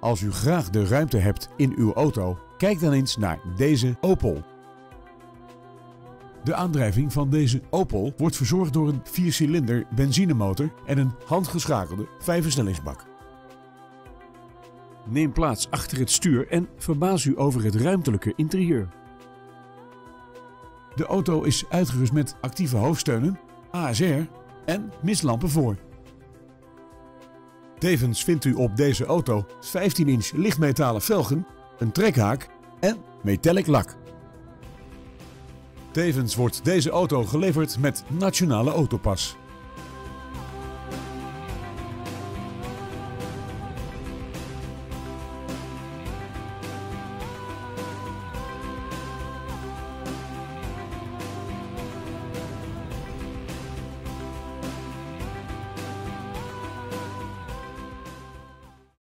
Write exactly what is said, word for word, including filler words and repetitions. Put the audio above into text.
Als u graag de ruimte hebt in uw auto, kijk dan eens naar deze Opel. De aandrijving van deze Opel wordt verzorgd door een viercilinder benzinemotor en een handgeschakelde vijfversnellingsbak. Neem plaats achter het stuur en verbaas u over het ruimtelijke interieur. De auto is uitgerust met actieve hoofdsteunen, A S R en mistlampen voor. Tevens vindt u op deze auto vijftien inch lichtmetalen velgen, een trekhaak en metallic lak. Tevens wordt deze auto geleverd met Nationale Autopas.